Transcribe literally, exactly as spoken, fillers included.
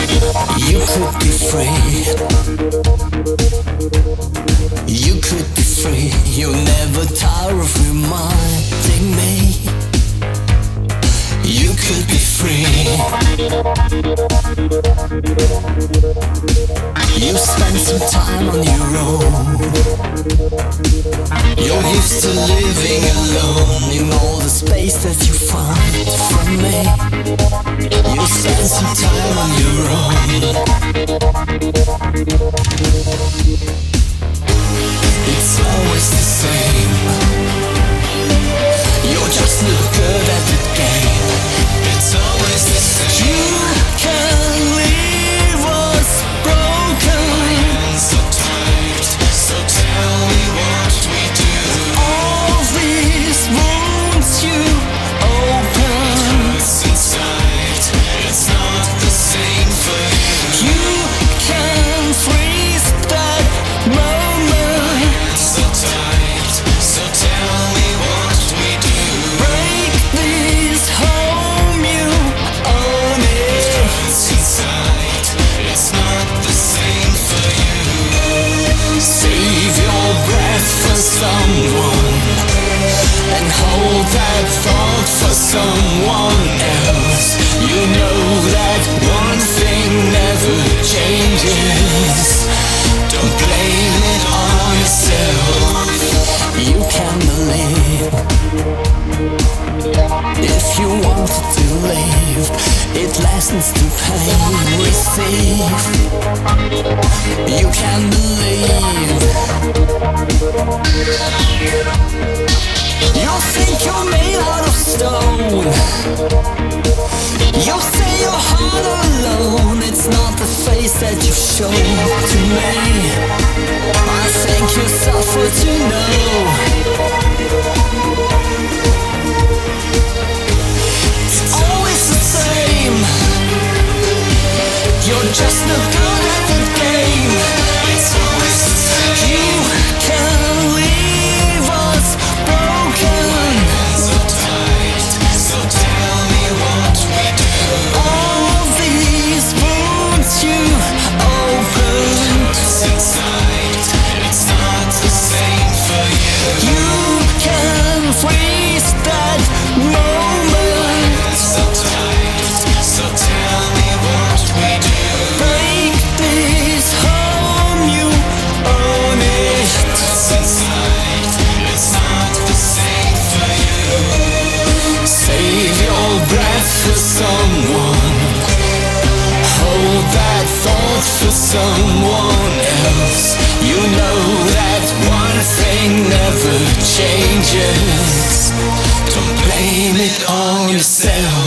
You could be free. You could be free. You'll never tire of reminding me. You could be free. You spent some time on your own. You're used to living alone in all the space that you find from me. You spent some time on your own. It's always the same. You're just no good at the game. It's always the same. You can leave us broken. So tight, so tell me what we do. All these wounds you open. What's inside, it's not the same for you. You can freeze that moment. So tight, so tell me what we do. Break these home, you own it. What's inside, it's not the same for you. Save your breath for someone, and hold that thought for someone else. You know that one thing never changes. Don't blame it on yourself. You can believe. If you wanted to leave, it lessens the pain received. You can believe. You think you're made out of stone. You say you're hard alone. It's not the face that you show to me. I think you suffer to know. It's always the same. You're just no good at the game. It's always the same. You can leave us broken. So tight, so tell me what we do. All these wounds you open. What's inside, it's not the same for you. You can freeze that moment. So tight, so tell me what we do. Break this home, you own it. What's inside, it's not the same for you. Save your breath for someone. Hold that thought for someone else. You know that one thing never changes. Don't blame it on yourself.